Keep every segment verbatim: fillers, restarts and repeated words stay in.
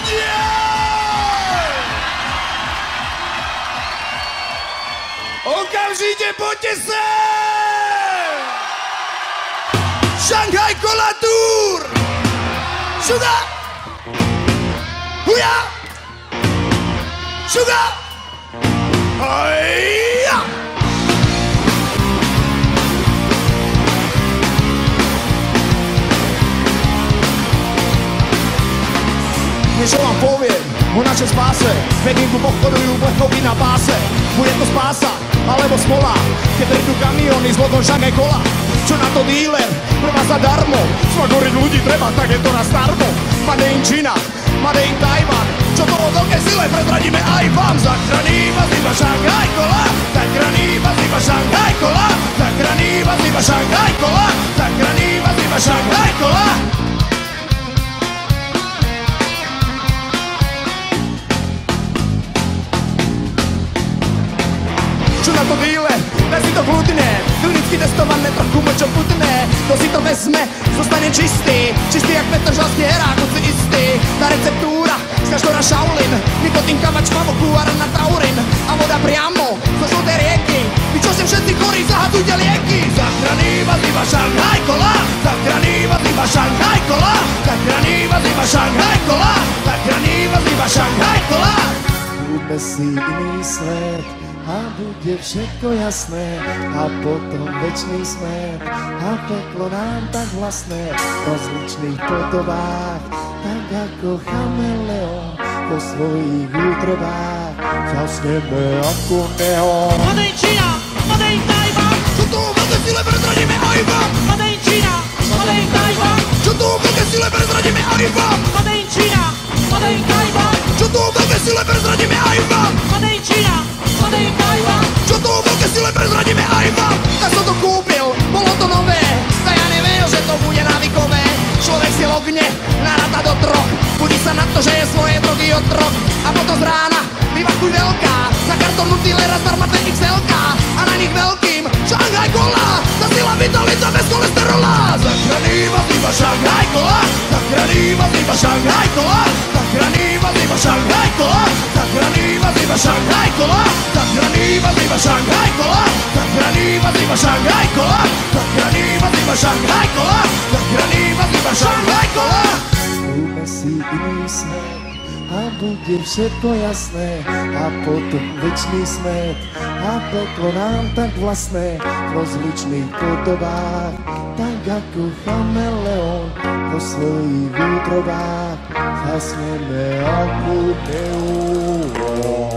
Okamžite poďte sem! Shanghai Cola Tour! Sugar! Huja! Sugar! Hajja! Niečo vám poviem o našej spáse. Pekinku pochodujú plechovky na páse. Bude to spása, alebo smola, keď prídu kamióny s logom Shanghai Cola. Čo na to díler? Prvá zadarmo. Svagoriť ľudí treba, tak je to na starmo. Made in Čína, Made in Taiwan. Čo to o veľkej sile prezradíme aj vám. Zachraní vás iba Shanghai Cola. Zachraní vás iba Shanghai Cola. Zachraní vás iba Shanghai Cola. Zachraní vás iba Shanghai Cola. Čo na to díle? Vezmi to kľudne. Klinicky testované, trochu močo putné. Kto si to vezme, zostane čistý. Čistý jak petržalský herák, hoci istý. Tá receptúra, z každora Shaolin. Nikotín, kamač, mavoku, arana, taurin. A voda priamo zo žltej rieky. Vy čo ste všetci chorí, zahadzujte lieky. Zachraní vás iba Shanghai Cola. Zachraní vás iba Shanghai Cola. Zachraní vás iba Shanghai Cola. Zachraní vás iba Shanghai Cola. Kúpe si iný svet a bude všetko jasné, a potom večný smet a peklo nám tak vlastné v rozličných podobách, tak ako chameleon po svojich útrobách zasneme ako neon. Made in Čína, Made in Taiwan. Čo to o veľké sile prezradíme aj vám. Made in Čína, Made in Taiwan. Čo to o veľké sile prezradíme aj vám. Made in Čína, Made in Taiwan. Čo to o veľké sile prezradíme aj vám. Made in Čína, Made in Taiwan. Čo to o veľké sile prezradíme aj vám. Tak som to kúpil, bolo to nové. A ja neveril, že to bude návykové. Človek si logne, naráta do troch. Budí sa na to, že je svoje drogy otrok. A potom z rána vyvakuj veľká. Na kartonu dealera zdarma ten iks elka. A na nich veľkým Shanghai Cola. Tá sila vitalita bez cholesterola. Zachraní vás iba Shanghai Cola. Zachraní vás iba Shanghai Cola. Zachraní vás iba Shanghai Cola. Zachraní vás iba Shanghai Cola. Zachraní vás iba Shanghai Cola. Zachraní vás iba Shanghai Cola. Zachraní vás iba Shanghai Cola. Zachraní vás iba Shanghai Cola. Kúpe si iný smet a bude všetko jasné, a potom večný smet a peklo nám tak vlastné v rozličných podobách, tak ako chameleon po svojich útrobách zasneme ako neon.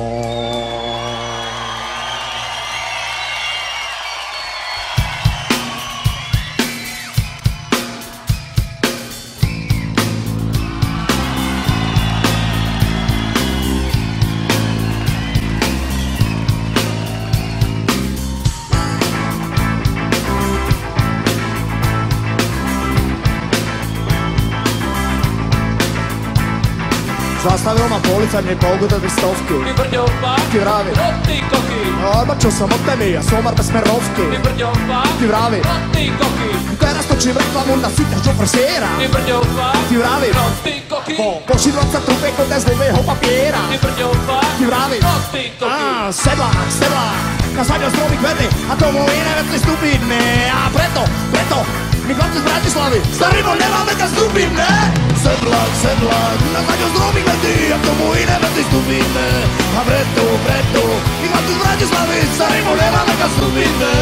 Zastavil ma policajt, mi pougutali stovky. Ty brďová, Ty vravi, no ty koky. ale čo som od temy, ja som bez smerovky. Ty brďová, Ty vravi, no ty koky. teraz točím reklamu na sítach Joe Frasiera. Ty brďová, Ty vravi, no ty koky. po, pošidlom sa trupek od nezlového papiera. Ty brďová, Ty vravi, no ty koky. á, sedlák, sedlák, nasadil stromy kvety a tomu iné veci stupidné. A preto, preto, my chlapci z Bratislavy, starý bol nemáme kam stúpiť, ne? Sedlák, sedlák, nasadil stromy kvety a tomu iné veci stupidné. A preto, preto, my chlapci z Bratislavy, starý bol nemáme kam stúpiť, ne?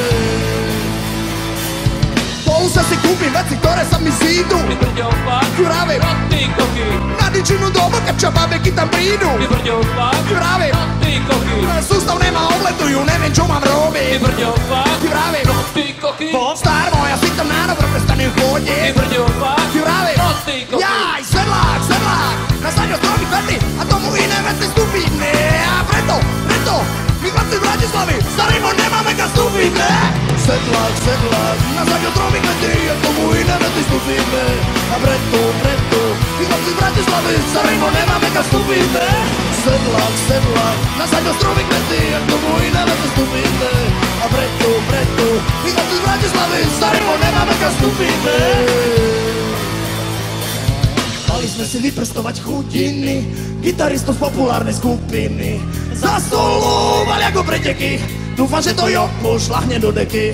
Pousa si kúpim veci, ktoré sa mi zídu. Ty brďová, Ty vravi, no ty koky. na dičinu do oboka, čo babeky tam prídu. Ty brďová, Ty vravi, no ty koky. sústav nemá obletujú, neviem čo mám Ty robiť. brďová, Ty vravi, no ty koky. star moja si tam na dobro prestanem Ty chodiť. brďová, Ty vravi, no ty koky. jaj, sedlák, sedlák, nasadil stromy kvety a tomu iné veci stúpiť, ne? A preto, preto, my chlapci z Bratislavy, starý mo nemáme kam stúpiť, ne? Sedlák, sedlák, nasadil stromy kvety a tomu iné veci stúpiť, ne? A preto, preto, my chlapci z Bratislavy, starý mo nemáme kam stúpiť, ne? Sedlák, sedlák, nasadil stromy kvety a tomu iné veci stúpiť, ne? A preto, preto, my chlapci z Bratislavy, starý mo nemáme kam stúpiť, ne? Mali sme Začne si vyprstovať chutiny gitaristov z populárnej skupiny. Za stolu valia ako preteky, dúfam, že to Joko šľahne do deky.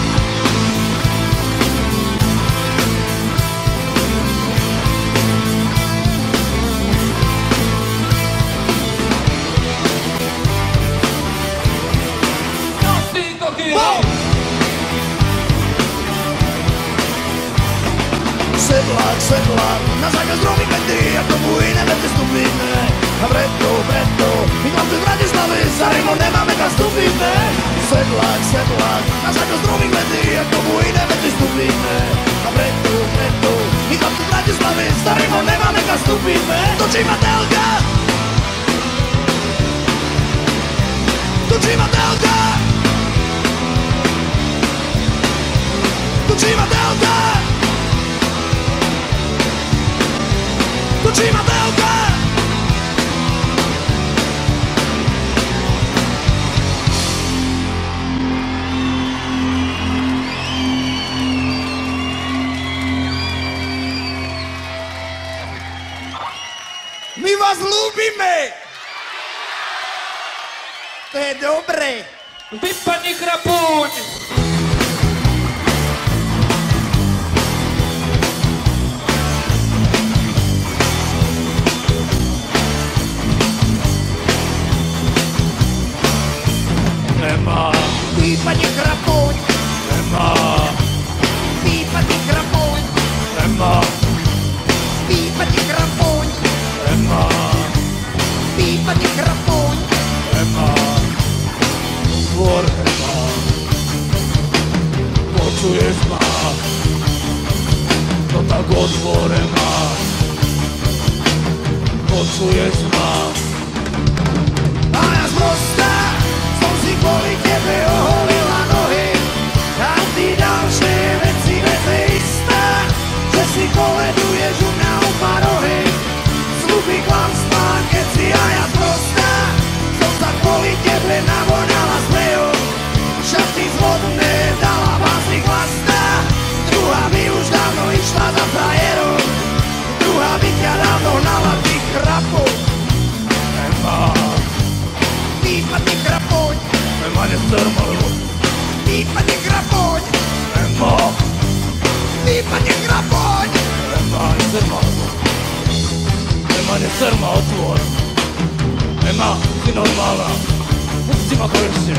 Sedlák, sedlák, na zákaz dromy metry, ako mu iné vete stupíme. A preto, preto, my tam tu v Bratislave, za Rimo nemáme kam stupíme. Sedlák, sedlák, na zákaz dromy metry, ako mu iné vete stupíme. A preto, preto, my tam tu v Bratislave, za Rimo nemáme kam stupíme. Točí ma telka, točí ma telka, točí ma telka. Točí ma telka. My vás ľúbime. To je dobré. Vypadni chrapuň. Nemá, Vypadni chrapuň, nemá, vypadni chrapuň, nemá, vypadni chrapuň, nemá, vypadni chrapuň. nemá. Dvor nemá. Počuješ ma? To tak o dvore má. Počuješ ma? A ja zprosta som si kvôli tebe oholila nohy. A ty ďalšie veci vece istá, že si koleduješ u mňa u parohy. Sľuby klamstvá, keď si a ja zprosta som sa kvôli tebe navoňala sprejom. Šaty zvodné dala básnik vlastná, druhá by už dávno išla za frajerom. Druhá by ťa dávno hnala tých chrapov. Nemá, Vypadni chrapuň, nemá nestrmalo. vypadni chrapuň, Nemá, vypadni chrapuň. nemá nestrmalo. Nemá nestrma otvor. Nemá, si normálna. Pusti ma konečne.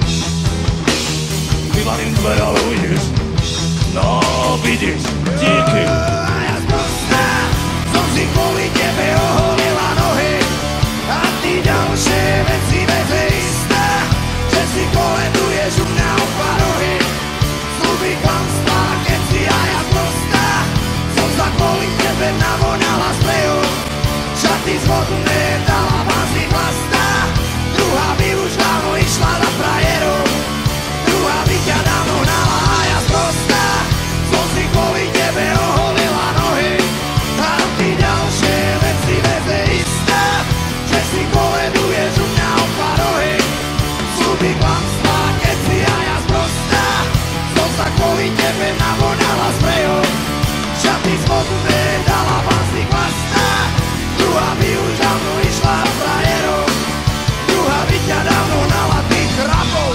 Vyvalím dvere, ale uvidíš. No, vidíš. Díky. A ja zprosta som si kvôli tebe oholila nohy. A ty ďalšie veci vece istá, že si koleduješ u mňa u parohy. Sľuby klamstvá, keď si a ja zprosta som sa kvôli tebe navoňala sprejom. Šaty zvodné dala básnik vlastná, druhá by už dávno išla za frajerom. Druhá by ťa dávno hnala a ja zprosta som si kvôli tebe oholila nohy. A ty ďalšie veci vece istá, že si koleduješ u mňa u parohy. Sľuby klamstvá, keď si a ja zprosta som sa kvôli tebe navoňala sprejom. Šaty zvodné dala básnik vlastná, druhá by už dávno išla za frajerom. Druhá by ťa dávno hnala tých chrapov.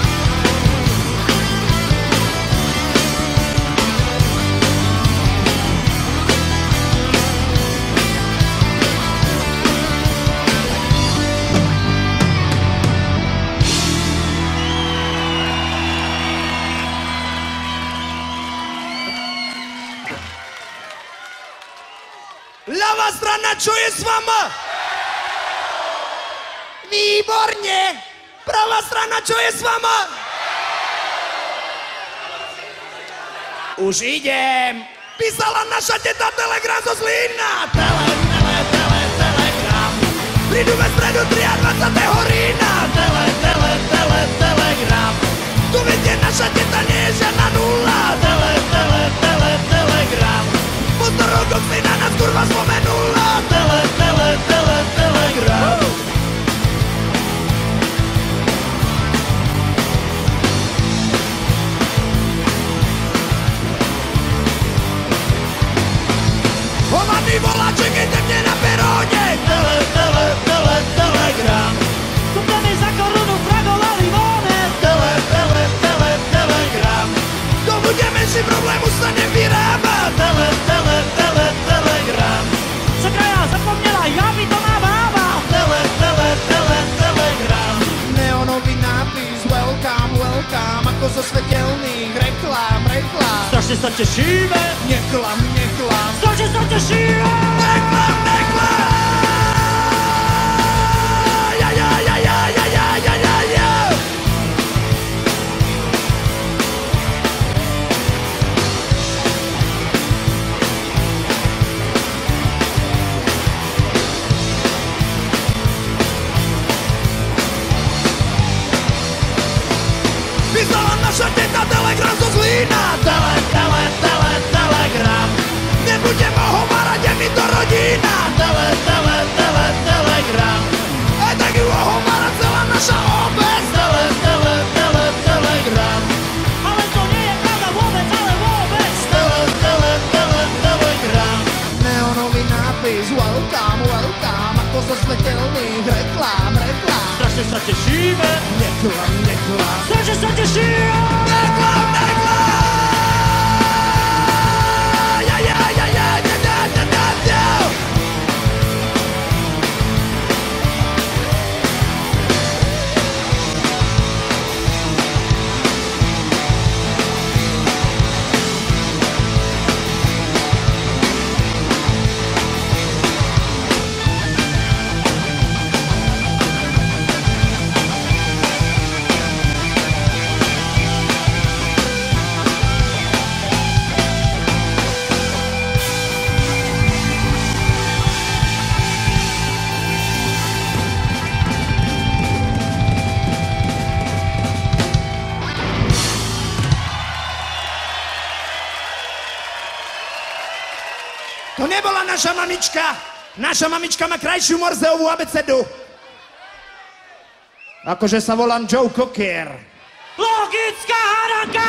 Ľavá strana, čo je s vama? Výborne! Pravá strana, čo je s vama? Už idem! Písala naša teta telegram zo Zlína! Tele, tele, tele, telegram! Prídeme spredu dvadsiateho tretieho října! Tele, tele, tele, telegram! Tu viete, naša teta nie je žiadna nula! Tele, tele, tele, telegram! Po sto rokoch si na nás kurva spomenula! Tele, tele, tele, telegram! Hovady mi volá, čekajte mne na peróne. Tele, tele, tele, telegram. Kúpte mi za korunu fragol a limóne. Tele, tele, tele, telegram. To bude menší problému sa nevyrába. Tele, tele, tele, telegram. Sakra, ja zapomnela, ja by to má bába. Tele, tele, tele, telegram. Neonový nápis, welcome, welcome, ako zo svetelných reklám, reklám. Strašne sa tešíme. Neklam, neklam. Strašne sa tešíme. Neklam, neklam. Ja, ja, ja, ja, ja, ja, ja, ja, ja. Písala naša teta telegram zo Zlína. Tele, tele, tele, telegram. Nebudem ohovárať, je mi to rodina. Tele, tele, tele, telegram. Aj tak ju ohovára celá naša obec. Tele, tele, tele, telegram. Ale to nie je pravda vôbec, ale vôbec. Tele, tele, tele, telegram. Neonový nápis, welcome, welcome, ako zo svetelných reklám, reklám. Strašne sa tešíme. Neklam, neklam. Strašne sa tešíme. Neklam, neklam. Ja, ja, ja, ja, ja, ja, ja, ja, ja. To nebola naša mamička. Naša mamička má krajšiu Morzeovú abecedu. Akože sa volám Joe Cocker. Logická hádanka.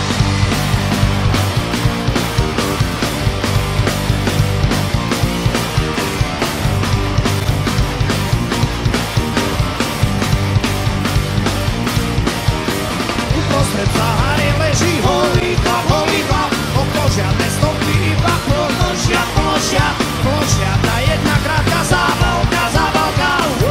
Uprostred Sahary leží holý chlap, holý chlap. Okolo žiadne stopy, iba klonožia, klonožia, klonožia. Tá jedna krátka zábalka, zábalka.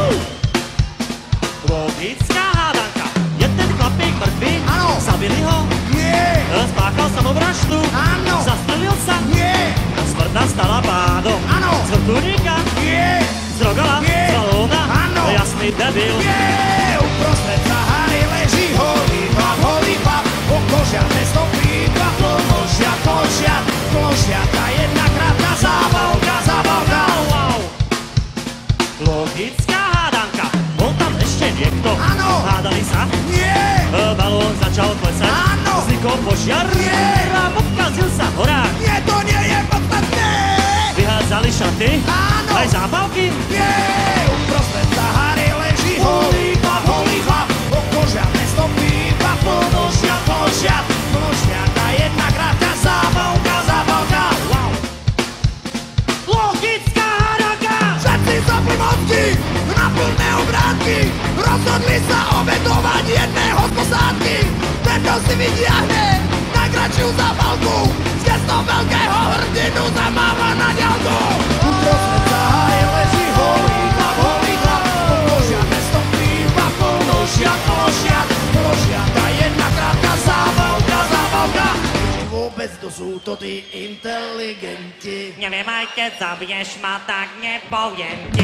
Logická hádanka. Je ten chlapík mŕtvý? Áno. Zabili ho? Nie, Spáchal samovraždu? áno, Zastrelil sa? nie, Smrť nastala pádom. Áno. Z vrtuľníka? nie, Z rogala? Nie. Z balóna? Áno. Jasný debil. nie. Uprostred Sahary leží holý chlap, holý chlap. Okolo žiadne stopy, iba klonožia, klonožia, klonožia. Tá jedna krátka zábalka, zábalka. Wow. Logická hádanka. Bol tam ešte niekto? Áno. Hádali sa? Nie, E, balón začal klesať? Áno. Vznikol požiar? Nie. A obkazil sa horák? nie, to nie je podstatné. Vyhádzali šaty? Áno. Aj zábavky? Nie, uprostred Sahary leží holý chlap, holý chlap. Okolo žiadne stopy, iba klonožia, klonožia, klonožia. Tá jedna krátka zábalka, zábalka. Wow. Logická hádanka. Všetci zapli mozky na plné obrátky. Rozhodli sa obetovať jedného z posádky. Tento si vytiahne najkračšiu zábalku. Z gestom veľkého hrdinu zamáva na ďalku. Uprostred Sahary leží holý chlap, holý chlap. Okolo žiadne stopy, iba klonožia, klonožia, klonožia. Tá jedna krátka zábalka, zábalka. Vôbec to sú to tí inteligenti. Neviem, aj keď zabiješ ma, tak nepoviem ti.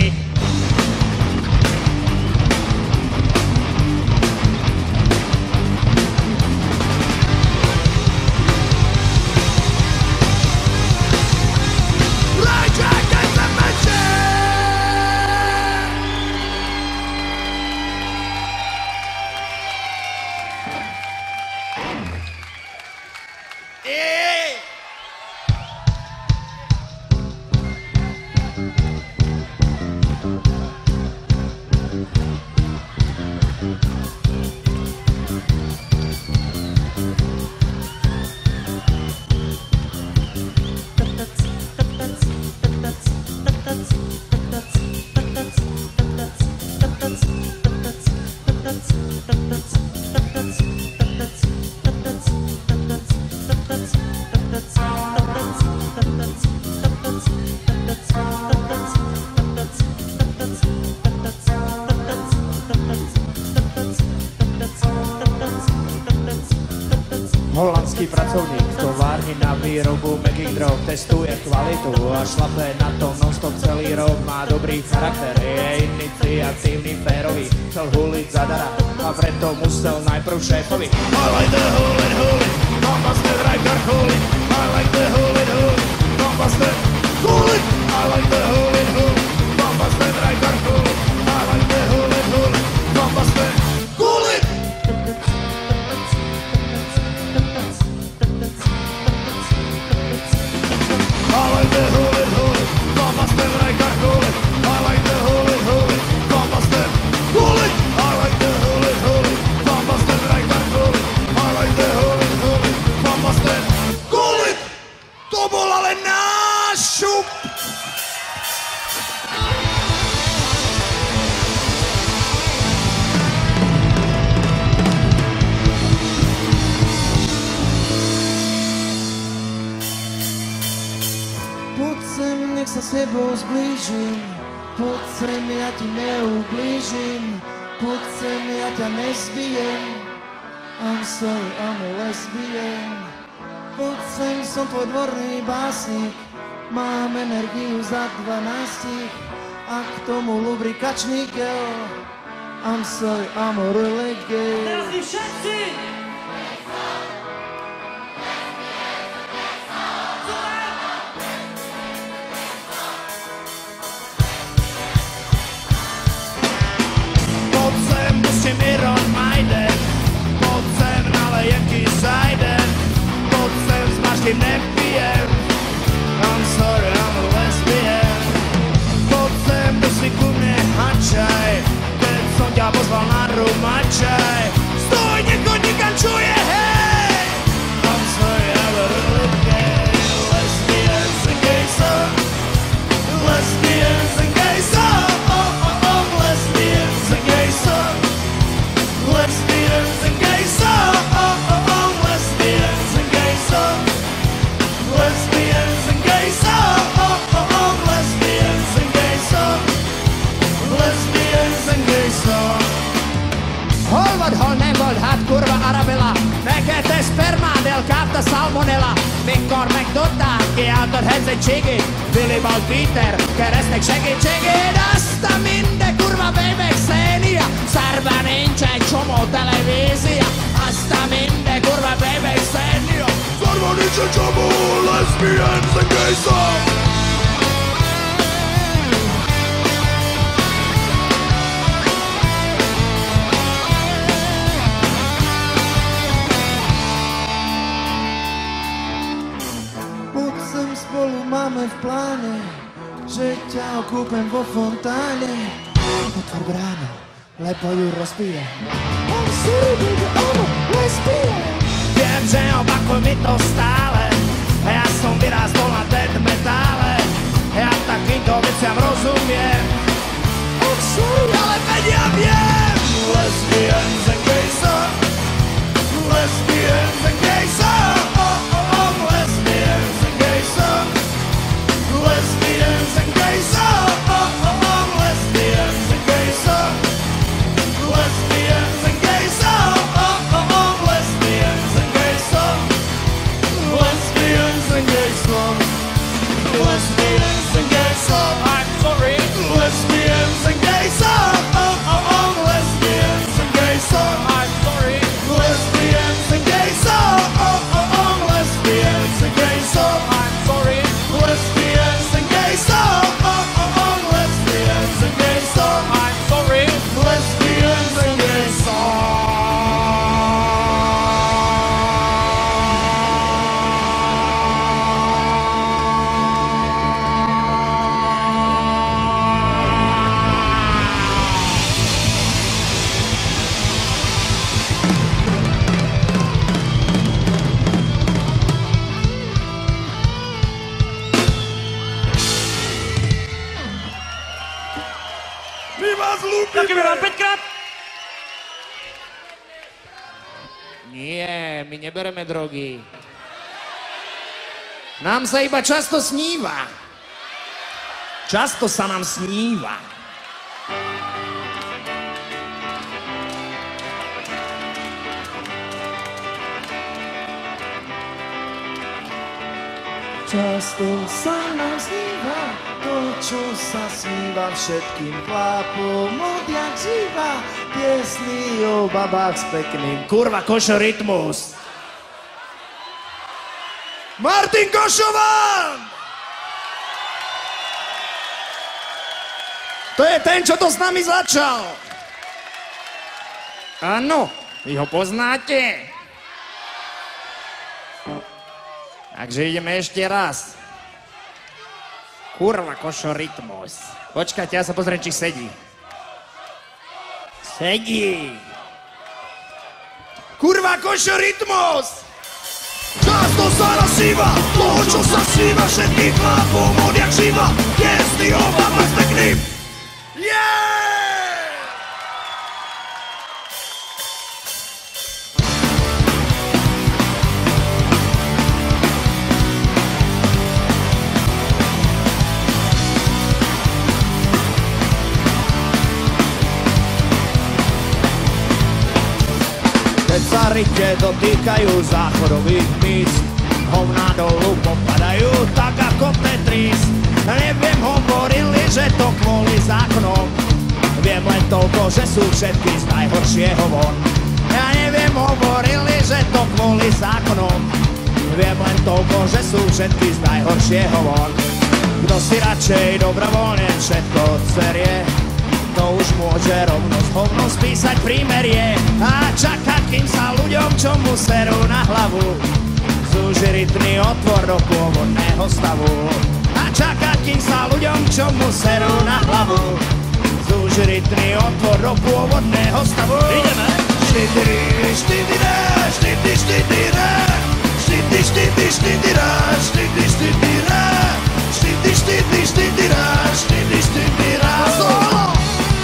Hey! pracovník v továrni na výrobu mäkkých drog, testuje kvalitu a šlape na tom non-stop celý rok. Má dobrý charakter, je iniciatívny, férový, chcel huliť zadara a preto musel najprv šéfovi. I like the hulit, hulit, mám bastard, rajkar hulit. I like the hulit, hulit, mám bastard, hulit. I like the hulit, hulit, mám bastard, rajkar hulit. I like the hulit, hulit, mám bastard, hulit. I like the hulit, hulit, mám bastard, rajkar hulit. I like the hulit, hulit, mám bastard, hulit. I like the hulit, hulit, mám bastard, rajkar hulit. I like the hulit, hulit, mám bastard, hulit. To bol ale náš šup. Poď sem, nech sa s tebou zblížim. Poď sem, ja ti neublížim. Poď sem, ja ťa nezbijem. I'm sorry, I'm a lesbian. Poď sem, som tvoj dvorný básnik. Mám energiu za dvanástich a k tomu lubrikačný gel. I'm sorry, I'm a really gay. Teraz vy všetci! Poď sem, pustím Iron Maiden. Poď sem, nalejem ti sajden. Poď sem, s maštím nepijem. I'm sorry, I'm a lesbian. Poď sem, tu si ku mne hačaj. Keď som ťa pozval na rumačaj. Stoj, nechoď nikam, čuje, hej! I'm sorry, I'm a really gay. Lesbians and gays, oh. Lesbians and gays, oh, oh, oh, oh. Lesbians and gays, oh. Lesbians and gays, oh, oh, oh, oh. Lesbians and gays, oh. Lesbians and gays, oh, oh, oh, oh. Lesbians and gays, oh. Lesbians and gays, oh. Hol vagy, hol nem vagy, hát kurva Arabella. Fekete sperma, delgata salmonella. Mikor megtudták, kiáltod helyzetségét. Willibald Peter, keresztek segítségét. Azt a minden kurva baby szénia. Szárban nincs egy csomó televízia. Azt a minden kurva baby szénia. Szárban nincs egy csomó lesbians and gays, oh. Spolu máme v pláne, že ťa okúpem vo fontáne. Otvor bránu, lebo ju rozbijem. I'm sorry, baby, I'm a lesbian. Viem, že opakuj mi to stále. Ja som vyrástol na death metále. Ja takýmto veciam rozumiem. I'm sorry, ale veď ja viem. Lesbians and gays, oh. Lesbians and gays, oh, oh, oh, oh. Lesbians and gays, oh. Lesbians and gays, oh, oh, oh, oh. Lesbians and gays, oh. Lesbians and gays, oh, oh, oh, oh. Lesbians and gays, oh. Lesbians and gays, oh. Lesbians and gays, oh. I'm sorry. Lesbians and gays, oh, oh, oh, oh. Lesbians and gays, oh. I'm sorry. Lesbians and gays, oh, oh, oh, oh. Lesbians and gays, oh. I'm sorry. Lesbians and gays, oh, oh, oh, oh. Lesbians and gays, oh. I'm sorry. Lesbians and gays, oh. Ďakujeme vám päťkrát. Nie, my nebereme drogy. Nám sa iba často sníva. Často sa nám sníva. Často sa nám sníva to, čo sa sníva všetkým chlapom odjak živa. Piesny o babách s pekným kurva košo rytmus. Martin Košovan! To je ten, čo to s nami začal. Áno, vy ho poznáte? Takže ideme ešte raz. Kurva košo rytmus. Počkajte, ja sa pozriem, či sedí. Sedí. Kurva košo rytmus! Často sa nasýva toho, čo sa sníva všetkých chlapom odjak živa. Piesny o babách s pekným. Yeah! Keď sa rite dotýkajú záchodových míst, hovná dolu popadajú tak ako Tetris. Neviem, hovorili, že to kvôli zákonom. Viem len toľko, že sú všetky z najhoršieho von. Ja neviem, hovorili, že to kvôli zákonom. Viem len toľko, že sú všetky z najhoršieho von. Kto si radšej dobrovoľne všetko cerie, to už môže rovno s hovnom spísať prímerie a čaká, kým sa ľuďom, čo mu serú na hlavu, zúži rytný otvor do pôvodného stavu. A čaká, kým sa ľuďom, čo mu serú na hlavu, zúži rytný otvor do pôvodného stavu. Ideme! Štydy, štydy, rá, štydy, štydy, rá, štydy, štydy, štydy, rá, štydy, štydy, rá, štydy, štydy, štydy, rá, štydy, štydy, rá. Solo!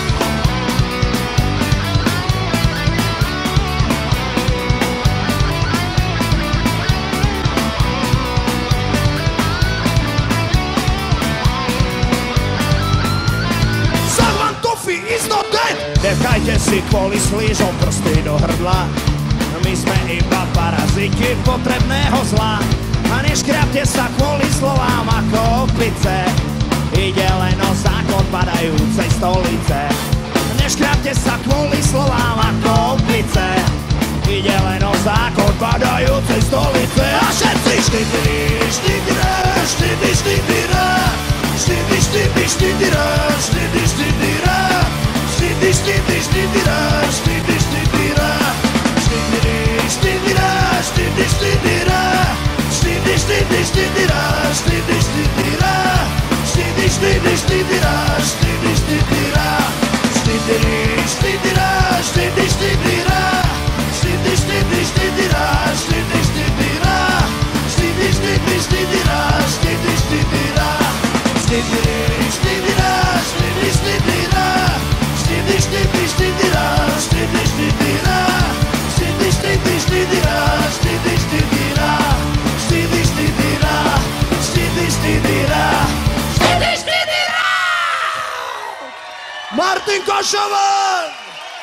Nechajte si kvôli slížom prsty do hrdla. My sme iba paraziti potrebného zla. A neškriapte sa kvôli slovám ako opice. Ide len o zákon padajúcej stolice. Neškriapte sa kvôli slovám ako opice. Ide len o zákon padajúcej stolice. A všetci štydy, štydy, rá, štydy, štydy, rá, štydy, štydy, štydy, rá, štydy, štydy, rá, štydy, štydy, štydy, rá, štydy, štydy, rá, štydy, štydy, rá, štydy, štydy, rá, štydy, štydy, štydy, rá, štydy, štydy, rá, štydy, štydy, štydy, rá, štydy, štydy, rá, štydy, štydy, rá, štydy, štydy, rá, štydy, štydy, štydy, rá, štydy, štydy, rá, štydy, štydy, štydy, rá, štydy, štydy, rá, štydy, štydy, rá, štydy, štydy, rá, štydy, štydy, štydy, rá, štydy, štydy, rá, štydy, štydy, štydy, rá, štydy, štydy, rá, štydy, štydy, rá, štydy, štydy, rá, štydy, štydy, rá. Martin Košovan!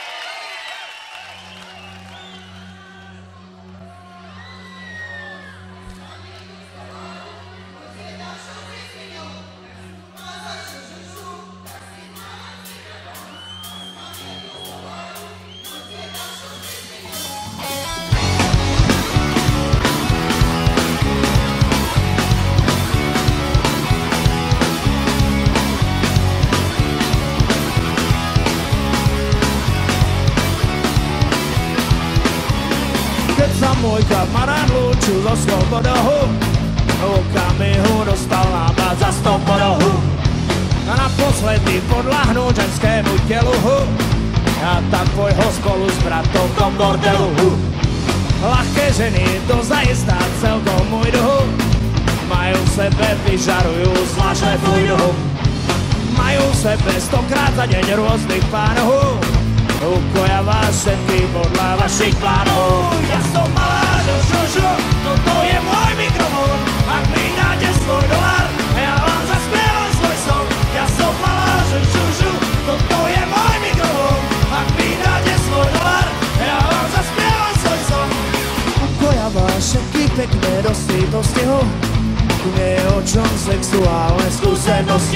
Sa môj kamarát lúčil so slobodou, okamihu dostal nápad za sto bodov. A naposledy podľahnúť ženskému telu, a tak tvojho spolu s bratom do bordelu. Ľahké ženy to zaistá celkom môj duch, majú v sebe, vyžarujú zvláštne fluidu. Majú v sebe stokrát za deň rôznych pánov, ukoja vás všetkých podľa vašich plánov. Ja som malá žužu, toto je môj mikrofón. Ak mi dáte svoj dolár, ja vám zaspievam svoj son. Ja som malá žužu, toto je môj mikrofón. Ak mi dáte svoj dolár, ja vám zaspievam svoj son. Ukoja vás všetkých pekné dosti do stihu, nie je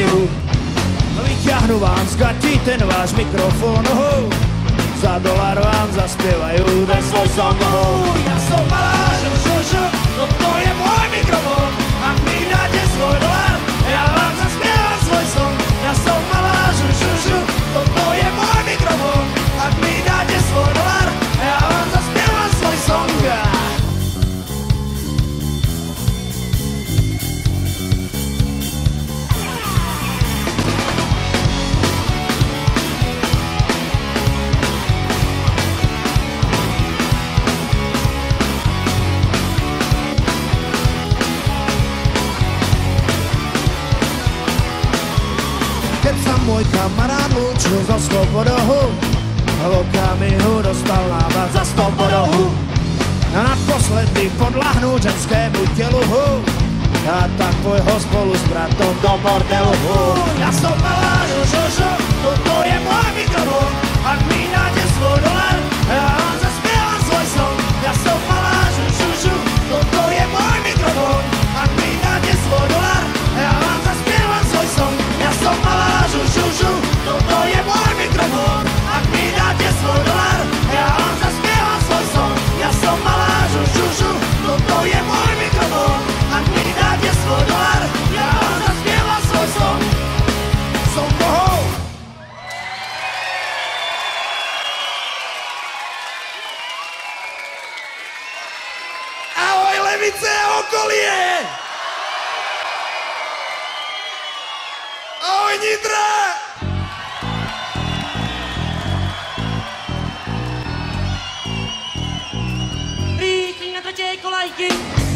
knihu. Vyťahnu vám z gatí ten váš mikrofón, oh. Za dolar vám zaspievajú ten svoj song, oh. Ja som malá žužužu, toto je môj mikrofón. Ak mi dáte svoj dolar, ja vám zaspievam svoj song. Ja som malá žužužu, toto je môj mikrofón. Ak mi dáte svoj dolar, ja vám zaspievam svoj song. Keď sa môj kamarát lúčil zo Slobodou, v okamihu dostal návrat za sto bodov. A naposledy podľahnúť ženskému telu, a tak tvojho spolu s bratom do bordelu. Ja som malá žužužu, toto je môj mikrofón. Ak mi dáte svoj dolar, ja vám zaspievam svoj song. Ja som malá žužužu, toto je môj mikrofón. Ak mi dáte svoj dolar, ja vám zaspievam svoj song. Ja som malá žužužu, toto je môj mikrofón. Ak mi dáte svoj dolar, ja vám zaspievam svoj song. Ja som malá žužužu, toto je môj mikrofón. Ak mi dáte svoj dolar, ja vám zaspievam svoj song. Som bohou. Ahoj Levice a okolie! Ahoj Nitra! Rýchli na tretej kolejky.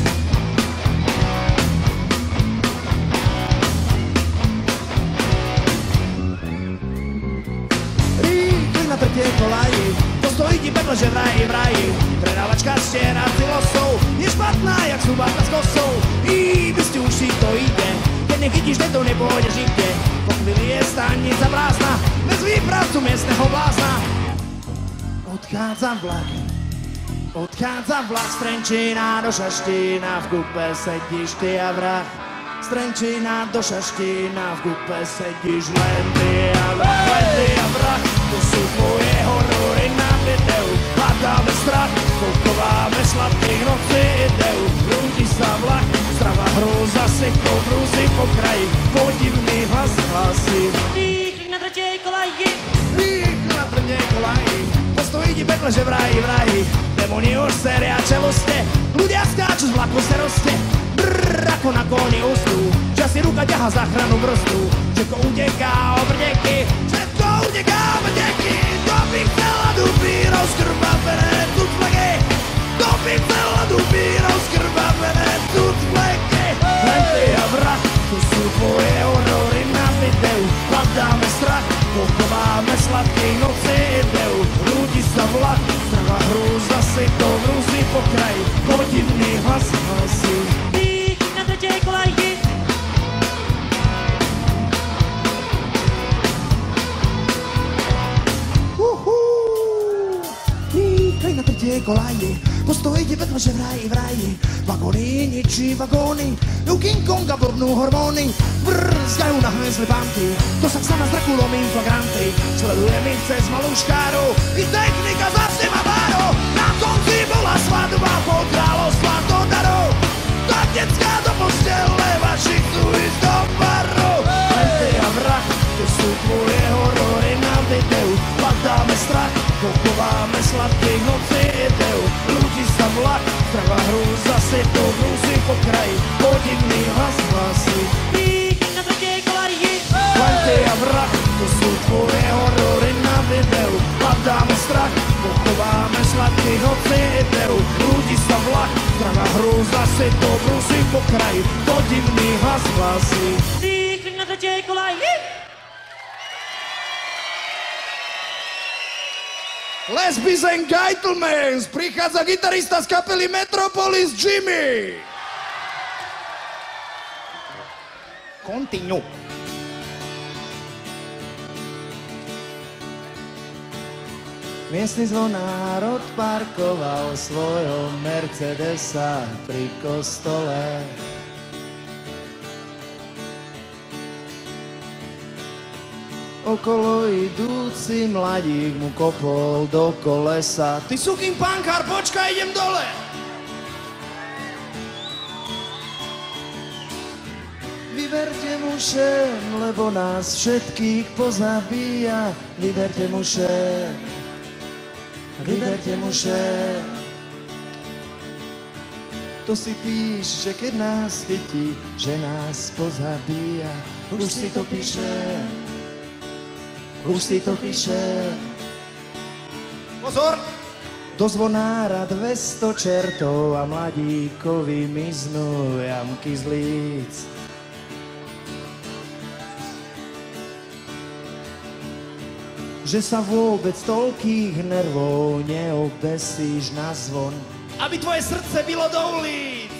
Rýchli na tretej kolaji, to stojí ti peklo, že vrají, vrají. Predávačka stiera filosov, je špatná, jak subáta s kosou. I bez ťuší to ide, keď nechytíš, to nepôjdeš nikde. Po chvíli je stanica prázdna, bez výpravcu miestneho blázna. Odchádza vlak, odchádza vlak z Trenčína do Šaštína, v kupe sedíš ty a vrah. Z Trenčína do Šaštína, v kupe sedíš len ty a vrah, len ty a vrah. To sú tvoje horory na videu, hľadáme strach, koľkováme sladkých nocí ideu. Rúdi sa vlak, zdravá hrôza si to brúzi po kraji, podivný hlas hlasí. Rýchli na tretej kolejky. Rýchli na tretej kolaji, postojí ti pekle, že vrají, vrají. Demoni už seria čeloste, ľudia skáču z vlaku se roste. Brrr, ako na koni ústu, časí ruka ťaha záchranu brzdu. Všetko uteká obrdeky, všetko uteká obrdeky. To by chcela dupy rozkrvavené tucleky, to by chcela dupy rozkrvavené tucleky. Len ty a vrah, tu sú tvoje horory na videu. Hľadáme strach, pochováme sladkej noci ideu. Rúdi sa vlak, zdravá hrúza si to vrúzi po kraji, podivný hlas hlasí. Rýchli na tretej kolejky. Rýchli na tretej kolaji, postojí ti vedľa, že vrají, vrají. Vagóny ničí vagóny, u King Konga blbnú hormóny. Brzgajú na hmezli banky, to sa sama s Drakulom inflagranty. Sledujeme ich cez malú škáru, i technika začne ma báro. Na konci bola svadba pod kráľovstva do darov. Tak detská do postele, vaši chcú ísť do baru. Len ty a vrah, to sú tvoje horory na videu. Hľadáme strach, pochováme sladkých nocí ideu. Ľudí sa vlak, zdravá hrúza si to brúzi po kraji, podivný hlas hlasí. Rýchli na tretej kolejky. Len ty a vrah, to sú tvoje horory na videu. Hľadáme strach, pochováme sladkých nocí ideu. Ľudí sa vlak, zdravá hrúza si to brúzi po kraji, podivný hlas hlasí. Rýchli na tretej kolejky. Lesbies and Gentlemen, prichádza gitarista z kapely Metropolis Jimmy. Continue. Miestny zvonár odparkoval svojho Mercedesa pri kostole. Okolo idúci mladík mu kopol do kolesa. Ty sukým pankár, počkaj, idem dole. Vyberte mu šéf, lebo nás všetkých pozabíja. Vyberte mu šéf, vyberte mu šéf. To si píš, že keď nás chytí, že nás pozabíja. Už si to píše, už si to píše. Pozor! Do zvonára dvesto čertov a mladíkovi miznú jamky z líc. Že sa vôbec toľkých nervov neobesíš na zvon. Aby tvoje srdce bylo do ulic.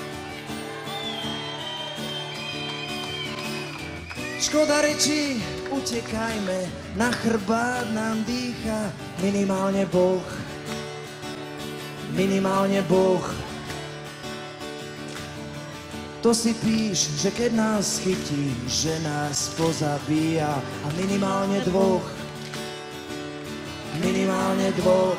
Škoda rečí, utekajme, na chrbát nám dýcha minimálne Boh. Minimálne Boh. To si píš, že keď nás chytí, že nás pozabíja a minimálne dvoch. Minimálne dvoch.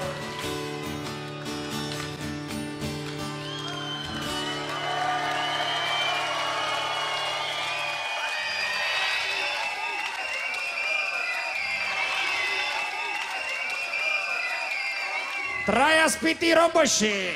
Traja spití roboši.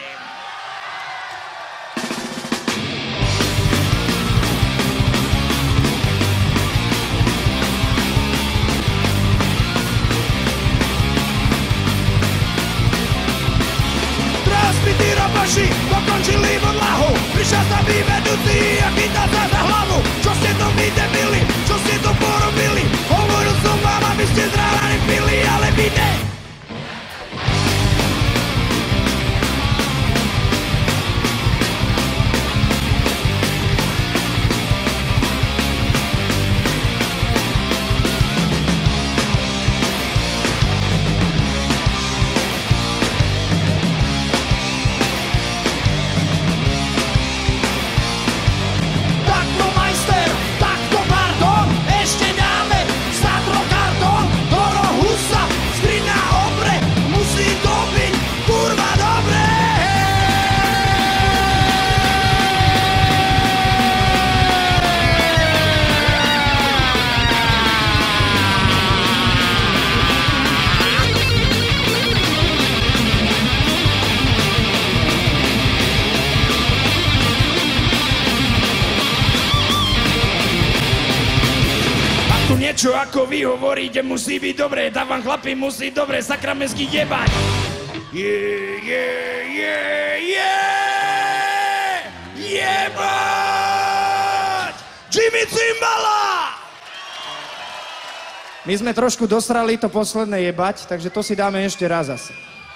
Spití roboši dokončili podlahu. Prišiel sa vyvedúci a chytal sa za hlavu. Čo ste to vy debili, čo ste to porobili? Hovoril som vám, aby ste z rána nepili, ale vy ne. Čo ako vy hovoríte, musí byť dobré, dávam chlapi, musí dobre sakramentsky jebať. Je, je, je, je, jebať! Jimmy Cimbala! My sme trošku dosrali to posledné jebať, takže to si dáme ešte raz zase.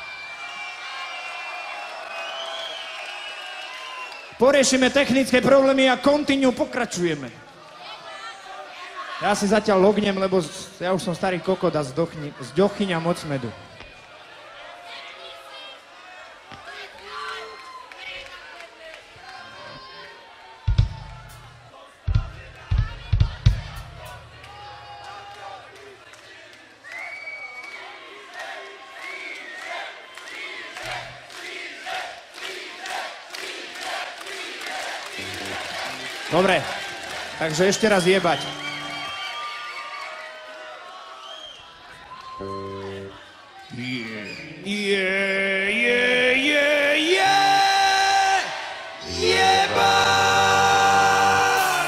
Poriešime technické problémy a continue pokračujeme. Ja si zatiaľ lognem, lebo ja už som starý kokot a zďochyňa moc medu. Dobre, takže ešte raz jebať. Je, je, je, je, jebať!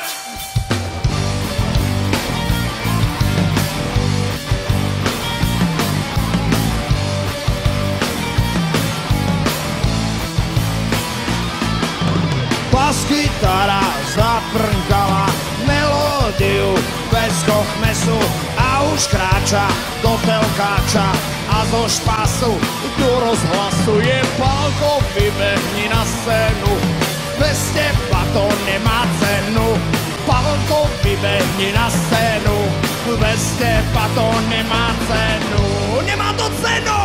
Bas-kytara zaprnkala melódiu bez kochmesu a už kráča do telkáča a zo špasu do rozhlasu je Pálko, vybehni na scénu. Bez teba to nemá cenu. Pálko, vybehni na scénu. Bez teba to nemá cenu. Nemá to cenu!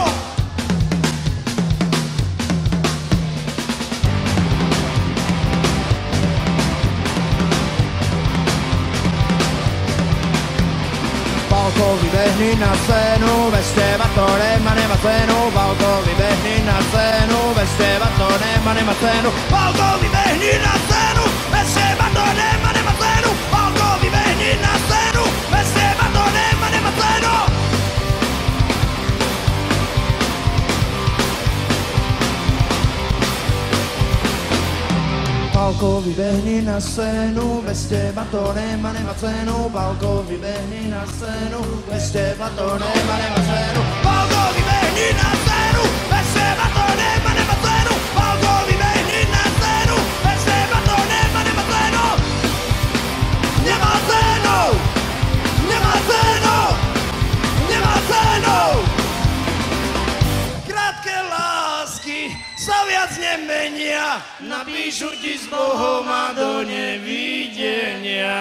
Pálko, vybehni na scénu, bez teba to nemá, nemá cenu. Pálko, vybehni na scénu, bez teba to nemá, nemá cenu. Pálko, vybehni na scénu, bez teba to nemá, nemá cenu. Pálko, vybehni na scénu, bez teba to nemá, nemá cenu. Pálko, vybehni na scénu, bez teba to nemá, nemá cenu. Pálko, vybehni na scénu, bez teba to nemá, nemá cenu. Pálko, vybehni na scénu, bez teba to nemá, nemá cenu. Pálko, vybehni na scénu, bez teba to nemá, nemá cenu. Nemá cenu, nemá cenu, nemá cenu. Krátke lásky sa viac nemenia, napíšu ti s Bohom a do nevidenia.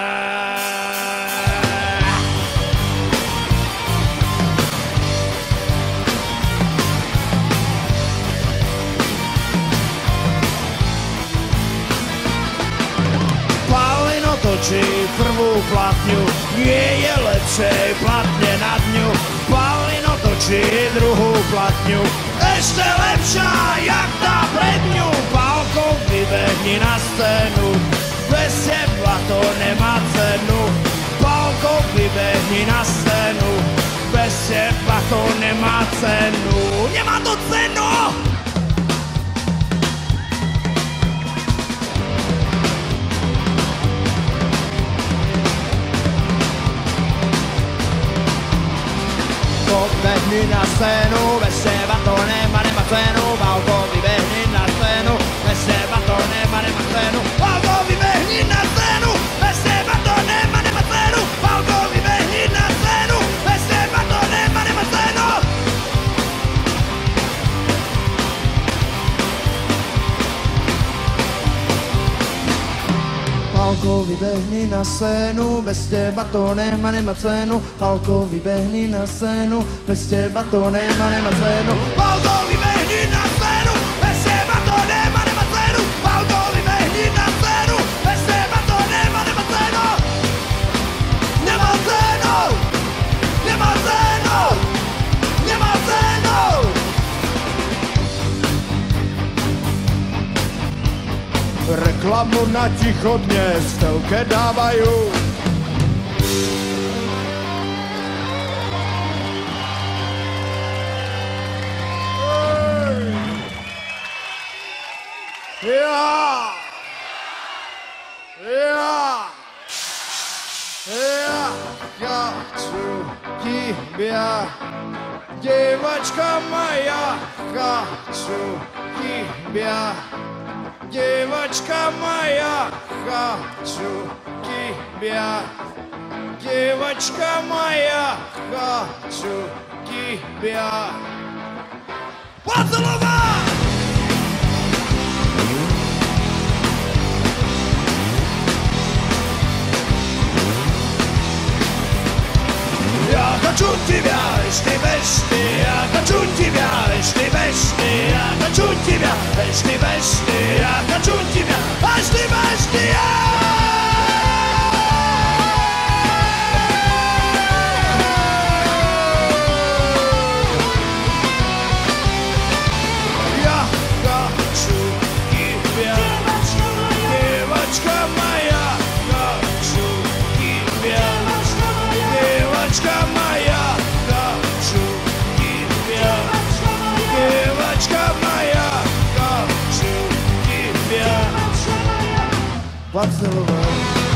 Pálino točí prvú platňu, nie je lepšej platne nad ňu. Pálino točí druhú platňu, ešte lepšia, jak tá pred ňu. Pálko, vybehni na scénu, bez teba to nemá cenu. Pálko, vybehni na scénu, bez teba to nemá cenu. Nemá to cenu! Vybehni na scénu, bez teba to nemá, nemá cenu. Pálko, vybehni na scénu, bez teba to nemá, nemá cenu. Pálko, vybehni na scénu, bez teba to nemá, nemá cenu. Pálko, vybehni na scénu, bez teba to nemá, nemá cenu. Pálko, vybehni na scénu, bez teba to nemá, nemá cenu. Pálko, vybehni na scénu, bez teba to nemá, nemá cenu. Pálko, vybehni na scénu, bez teba to nemá, nemá cenu. Pálko, vybehni na scénu, bez teba to nemá, nemá cenu. Nemá cenu, nemá cenu, nemá cenu. Reklamu na ticho dnes v telke dávajú. Ja, ja, ja, ja chcú tebia, devačka moja, ja chcú tebia. Девочка моя, хочу тебя. Девочка моя, хочу тебя. Поцеловать! Я хочу тебя, ишь ты, ишь ты, я хочу тебя, ишь ты, ишь ты, я хочу тебя, ишь ты, ишь ты, я хочу тебя, ишь ты, ишь ты, я. Я хочу тебя, девочка моя, хочу тебя. Девочка моя, хочу тебя. Девочка моя, хочу тебя. Поцеловай.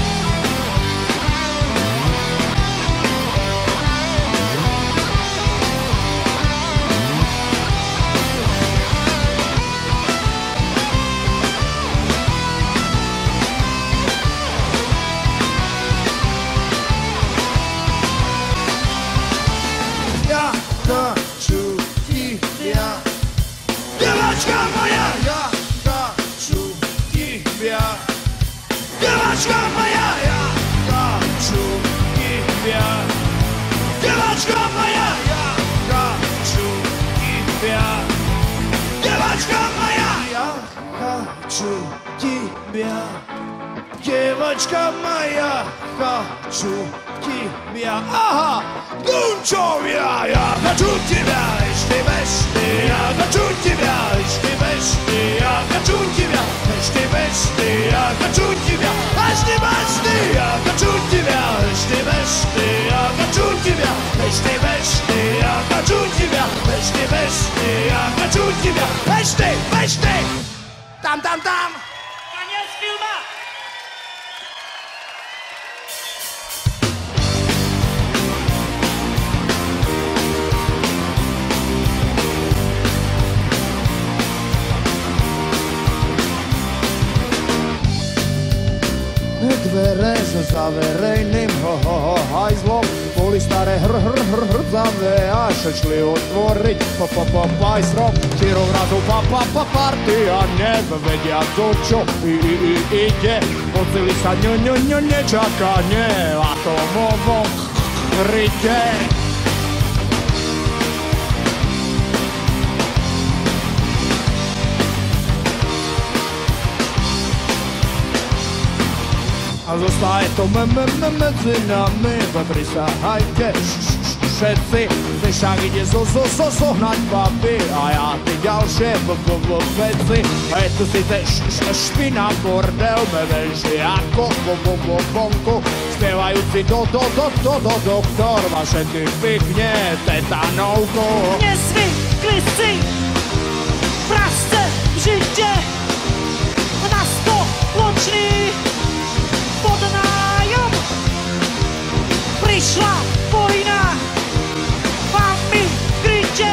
Девочка моя, я хочу тебя. Девочка моя, я хочу тебя. Девочка моя, я хочу тебя. Девочка моя, я хочу тебя. Девочка моя, хочу тебя. Ага, Дунчовья, я хочу тебя, ишь ты, бэш ты, я хочу тебя, ишь ты, бэш ты, я хочу тебя, ишь ты, бэш ты, я хочу тебя, ишь ты, бэш ты, я хочу тебя, ишь ты, бэш ты, я хочу тебя, ишь ты, бэш ты, я хочу тебя, ишь ты, бэш ты, я хочу тебя, ишь ты, бэш ты. Там, там, там. Конец фильма! Dvere za zaverejným ho, ho, ho, hajzlom boli staré hr, hr, hr, hrdzavé a šli otvoriť po, po, po, pajstrom. Širok razu pa, pa, pa, partia nevedia to, čo i, i, i, ide. Pocili sa ňo, ňo, ňo, nečakanie a to movo kryte. A zostaje to me, me, me, medzi nami, prisahajte všetci, ty však ide zo, zo, zo, zohnať baby a ja ty ďalšie v, v, v, veci. Hej, tu si te š, š, špina bordel, me veži ako vo, vo, vo, vonku, spievajúci do, do, do, do, do, doktor, vaše ty pykne tetanovku. Nezvykli si prasce v žite na spoločný podnájom. Prišla vojna a my v kryte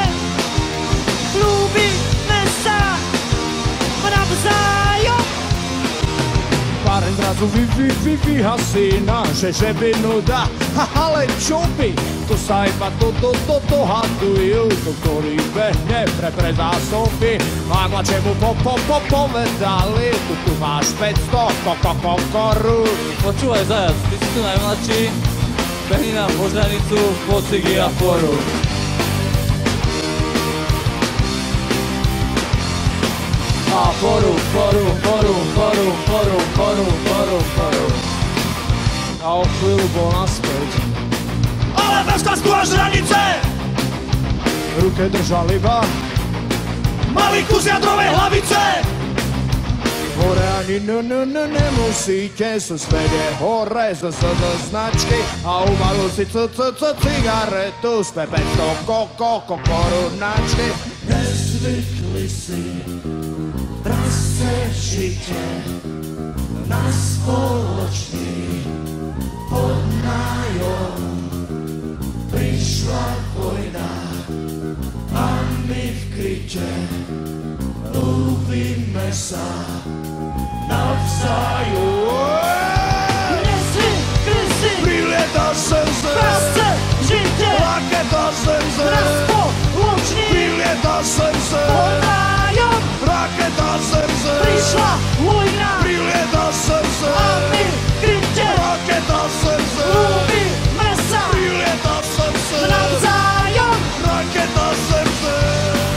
ľúbime sa navzájom. Paren zrazu vy, vy, vy, vyhasí naše žeby nuda. Ha, ale čo by? To sa iba to, to, to, to hadujú, to ktorý behne pre, pre zásoby. A mladšiemu po, po, po, povedali, tu, tu máš päťsto, ko, ko, ko, koru. Počúvaj zajac, ty si tu najmladší, behni nám požarnicu, pocigy a foru. A foru, foru, foru, foru, foru, foru, foru, foru. A o chvíľu bol naspäť. Ale bez kasku až hranice! V ruke držal iba Malý kus jadrovej hlavice! hore ani n, n, n, nemusíte sa svede hore z, z, z značky a uvalil si c, c, c, cigaretu z päťsto ko, ko, ko, korunačky. Nezvykli si prase žite na spoločný podnájom. Prišla vojna a my v kryte ľúbime sa navzájom. Nezvykli si Prilieta sem zem, prasce v žite raketa sem na zem, spoločný prilieta sem zem, podnájom. raketa sem zem, Prišla vojna prilieta sem a my zem, v kryte raketa sem zem, ľúbime sa prilieta sem zem, navzájom. raketa sem zem.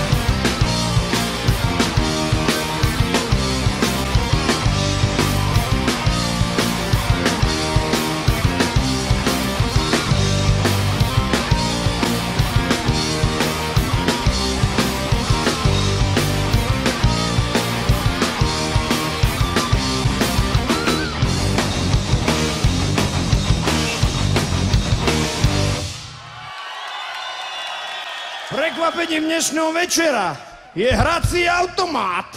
Prekvapením dnešného večera je hrací automat.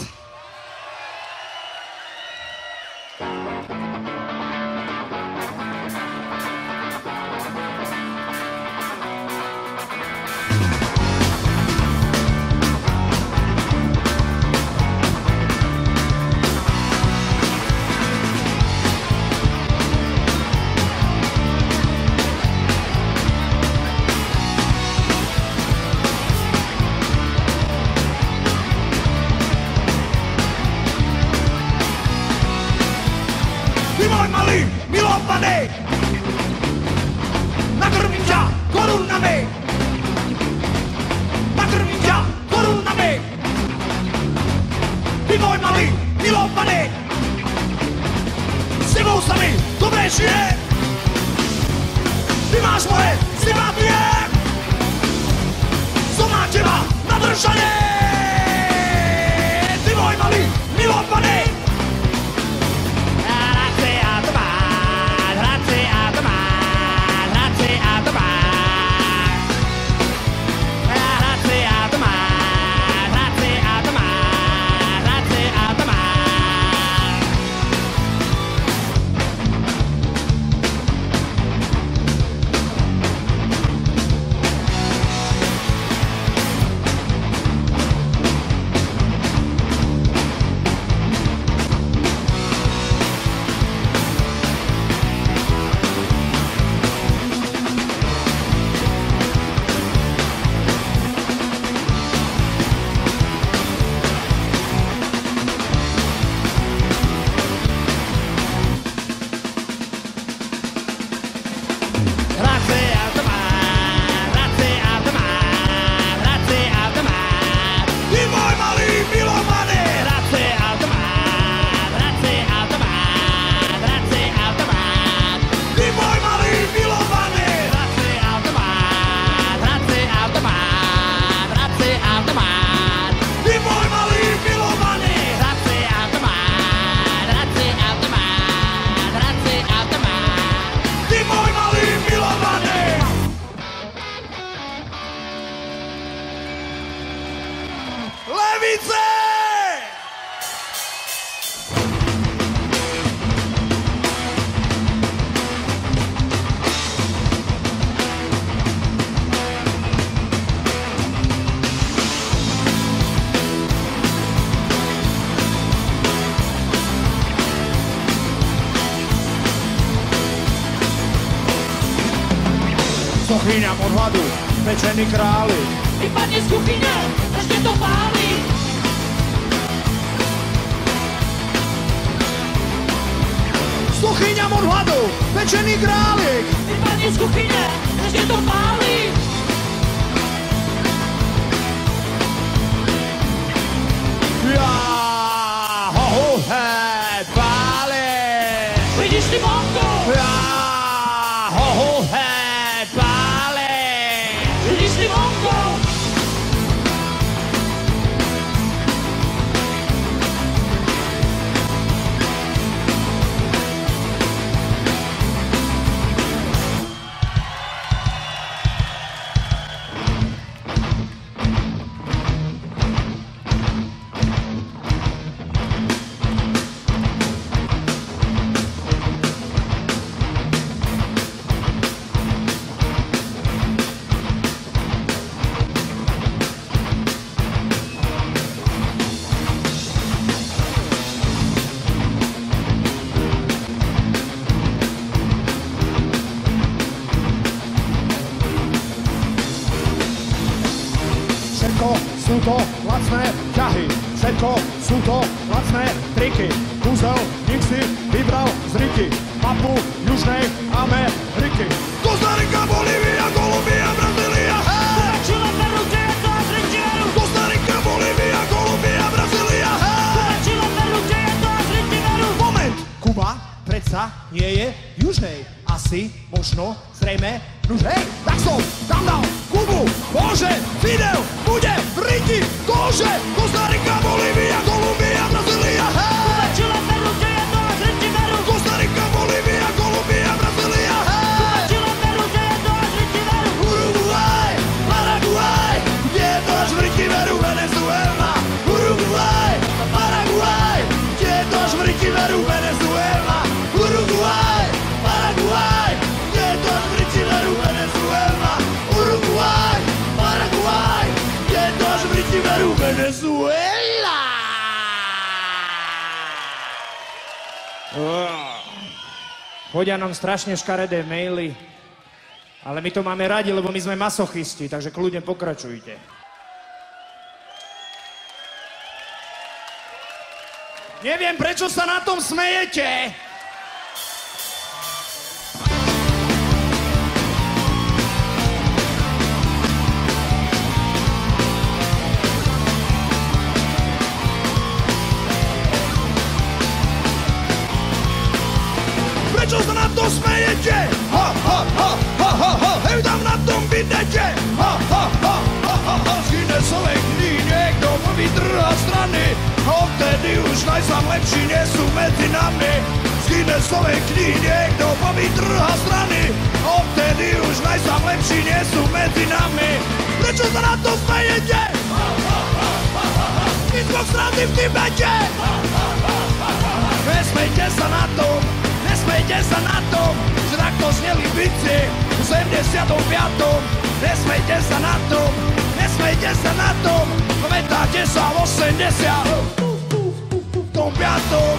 ty máš moje sympatie. Som na teba nadržaný, ty môj malý milovaný. Sochyňam od hladu, pečení králi. Vypadni z kuchyne, ešte to pálí. Sochyňam od hladu, pečený králik. Vypadni z kuchyne, ešte to pálí. Ja ho ho head pálí. Vidíš ty monko? Ja ho ho head pálí. Vidíš ty monko? Sú to lacné ťahy, všetko sú to lacné triky. Kúzel, nech si vybral z Riky, mapu Južnej Ameriky. Kostarika, Bolívia, Kolumbia, Brazília, hej! Čile, Peru, kde je to až ryti veru? Kostarika, Bolívia, Kolumbia, Brazília, hej! Čile, Peru, kde je to až ryti veru? Moment! Kuba predsa nie je v Južnej, asi, možno, zrejme, nuž hej, tak som tam dal Kubu, bože, Fidel, bude v Riti, kože, Kostarika, Bolívia, Kolumbia, Brazília, hej! Čile, Peru, kde je to až ryti veru? Kostarika, Bolívia, Kolumbia, Brazília, hej! Čile, Peru, kde je to až ryti veru? Uruguay, Paraguay, kde je to až v Riti veru, Venezuela. Uruguay, Paraguay, kde je to až v Riti veru, Venezuela. Uruguay, Paraguay, kde je to až v Riti veru, Venezuela. Uruguay, Paraguay, kde je to až v Riti veru, Venezuela. Chodia nám strašne škaredé maily, ale my to máme radi, lebo my sme masochisti, takže kľudne pokračujte. Neviem, prečo sa na tom smejete. Prečo sa na to smejete? Ha, ha, ha, ha, ha. aj sám lepší nie sú medzi nami. Z Guinnessovej knihy niekto poví trha strany. Odtedy už najsám lepší nie sú medzi nami. Prečo sa na to smejete? My sme strany v Tibete. Nesmejte sa na tom, nesmejte sa na tom, že takto sneli bici v sedemdesiatom piatom. Nesmejte sa na tom, nesmejte sa na tom, pamätáte sa v osemdesiatom piatom.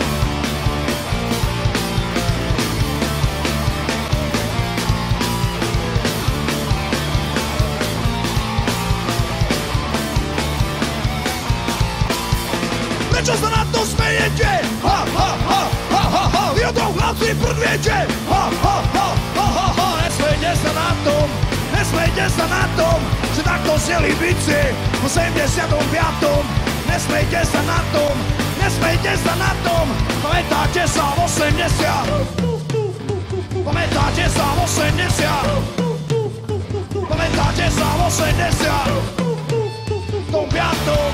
Prečo sa na to smejete? Ha, ha, ha, ha, ha, ha, vy o tom hlavci prd viete. Ha, ha, ha, ha, ha, ha, nesmejte sa na tom, nesmejte sa na tom, že takto sneli bici v sedemdesiatom piatom. Nesmejte sa na tom, nesmejte sa na tom, pamätáte sa v osemdesiatom. Pamätáte sa v osemdesiatom. Pamätáte sa v osemdesiatom piatom.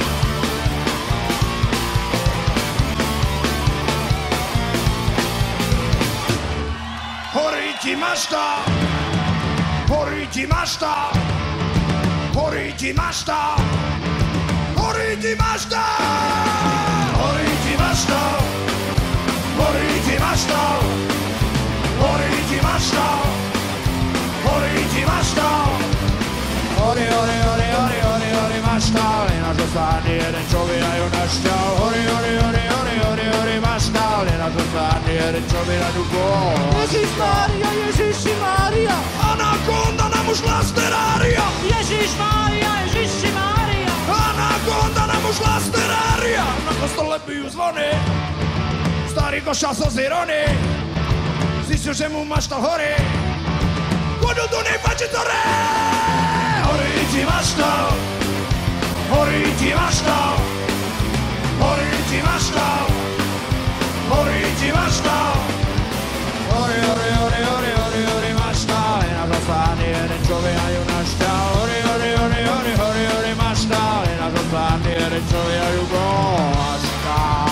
Horí ti mašta, horí ti mašta, horí ti mašta, horí ti mašta, horí ti mašta, horí ti mašta, horí ti mašta, horí ti mašta. Horí, horí, horí, horí, horí, horí mašta, len až ostane jeden človek a ju našťal. Horí, horí, horí, horí, horí, horí mašta, len až ostane jeden človek a ju bol. Ježiš Mária, Ježiši Mária, Anakonda nám ušla z terária. Ježiš Mária, Ježiši Mária. Anakonda nám ušla z terária. Na kostole bijú zvony, starý košal so zirony. Zistil, že mu maštal horí, chodil do nej pači zore. Horí ti maštal, horí ti maštal, horí ti maštal, horí ti maštal. Horí, horí, horí, horí, horí, horí maštal, len až ostane jeden človek a ju našťal. Horí, horí, horí, horí, horí, horí maštal, len až ostane jeden človek a ju našťal.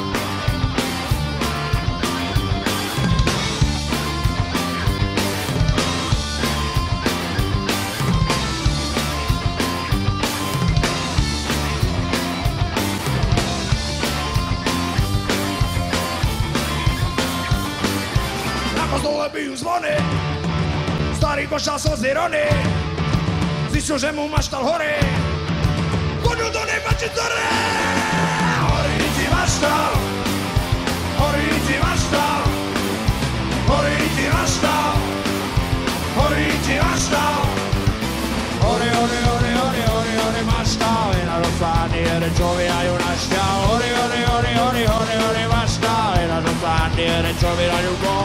Kostole bijú zvony, starý košal so zirony. Zistil, že mu maštal horí, chodil do nej pači zore. Horí ti maštal, horí ti maštal, horí ti maštal, horí ti maštal. Horí, horí, horí, horí, horí, horí maštal, len až ostane jeden človek a ju našťal. Horí, horí, horí, horí, horí, horí maštal, len až ostane jeden človek a ju bol.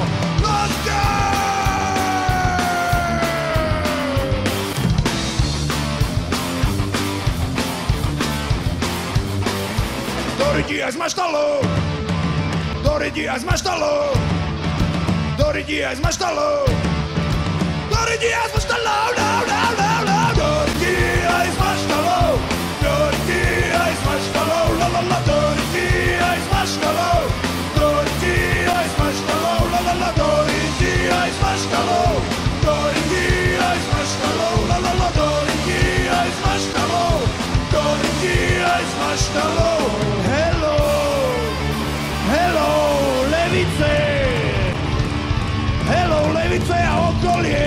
Do lidí aj z maštalu, do lidí aj z maštalu, do lidí aj z maštalu, do lidí aj z maštalu, do, do, do, do, do lidí aj z maštalu, do lidí aj z maštalu, la la la, do lidí aj z maštalu, do lidí aj z maštalu, la la la, do lidí aj z maštalu, do lidí aj z maštalu, la la la, do lidí aj z maštalu, do lidí aj z maštalu. Hello, hello, Levice, hello, Levice a okolie.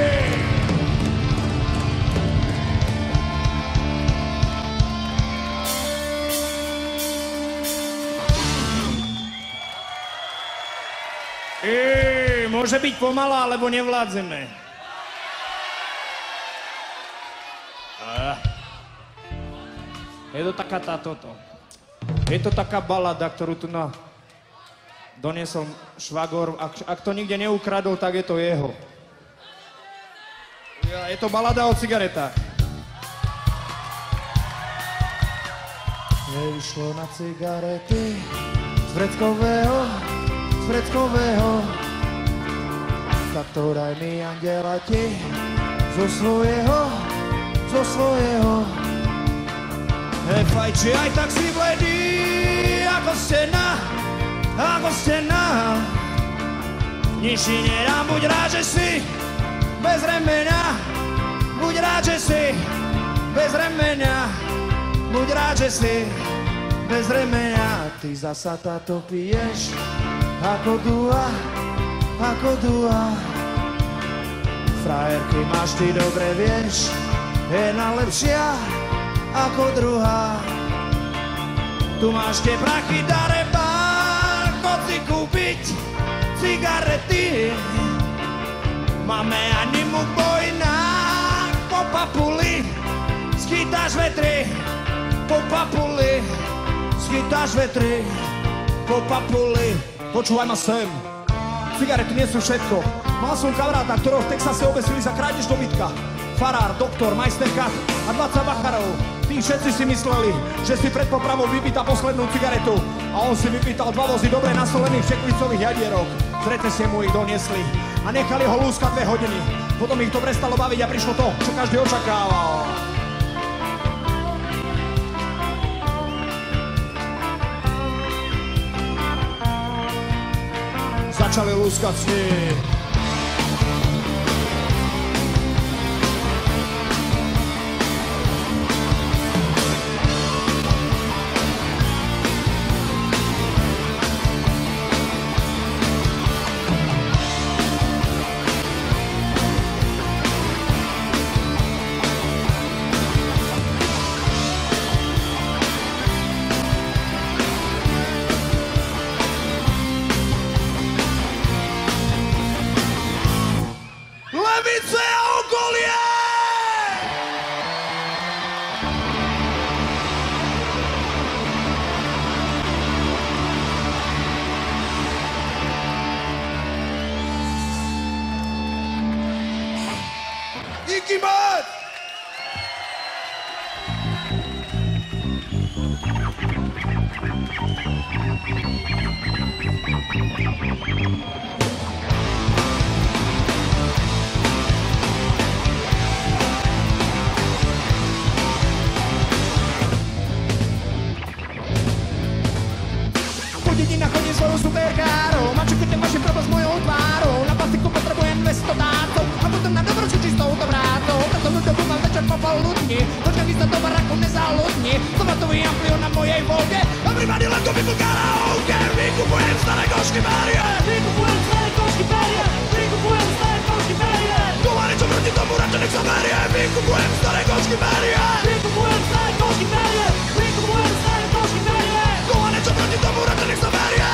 Ej, môže byť pomalá, lebo nevládzeme. Je to taká táto. Je to taká balada, ktorú tu na doniesol švagor. Ak, ak to nikde neukradol, tak je to jeho. Je to balada o cigaretách. Neišlo na cigarety z vreckového, z vreckového. Tak to daj mi, anděla, ti zo svojho, zo svojho. Hej, fajči, aj tak si bledý, ako stena, ako stena. Nič ti nedám, buď rád, že si bez remeňa. Buď rád, že si bez remeňa. Buď rád, že si bez remeňa. Ty zasa táto piješ ako dua, ako dua. Frajerky máš, ty dobre vieš, jedna lepšia ako druhá. Tu máš tie prachy, dare pán, chod si kúpiť cigarety. Máme animu bojná, po papuli schytáš vetry. Po papuli schytáš vetry. Po papuli. Počúvaj ma sem, cigarety nie sú všetko. Mal som kamaráta, ktorého v Texase obesili za krádež dobytka. Farár, doktor, majsterka a dvadsať bacharov. Tí všetci si mysleli, že si pred popravou vypýta poslednú cigaretu. A on si vypýtal dva vozy dobre nasolených čekvicových jadierok. Z recesie mu ich doniesli a nechali ho lúskať dve hodiny. Potom ich to prestalo baviť a prišlo to, čo každý očakával. Začali lúskať s ním. Díky moc! Po dedinách chodím svojou superkárou, mačuky ten máš problém s mojou tvárou, na plastiku potrebujem dvesto dátov a potom na dobroču čistou to vrátou. Preto mu dobu mám večer popoludní, počkaj vy sa do baraku nezaludni. Tomatový amplion na mojej Volge a prípady len kúpiť karaoke. Vykupujem staré košky berie, vykupujem staré košky berie, vykupujem staré košky berie. Tu má niečo proti tomu, radšej nech sa berie. Vykupujem staré košky berie, vykupujem staré košky berie, vykupujem staré košky berie. Tu má niečo proti tomu, radšej nech sa berie.